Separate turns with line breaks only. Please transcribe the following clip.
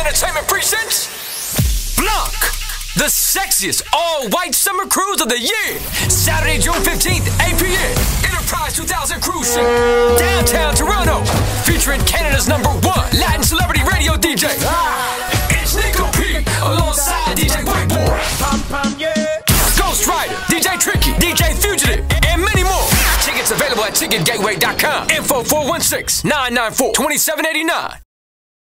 Entertainment presents Blanc, the sexiest all-white summer cruise of the year. Saturday, June 15th, 8 p.m. Enterprise 2000 cruise ship, downtown Toronto, featuring Canada's #1 Latin celebrity radio DJ. It's Nico P, alongside DJ Whiteboard, Ghost Rider, DJ Tricky, DJ Fugitive, and many more. Tickets available at ticketgateway.com. Info 416-994-2789.